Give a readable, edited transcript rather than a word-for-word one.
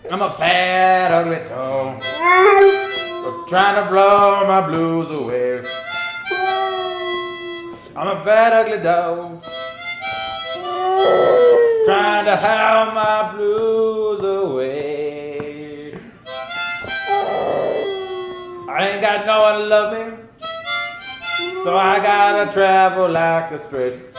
I'm a fat, ugly dog, trying to blow my blues away. I'm a fat, ugly dog, trying to have my blues away. I ain't got no one to love me, so I gotta travel like a straight.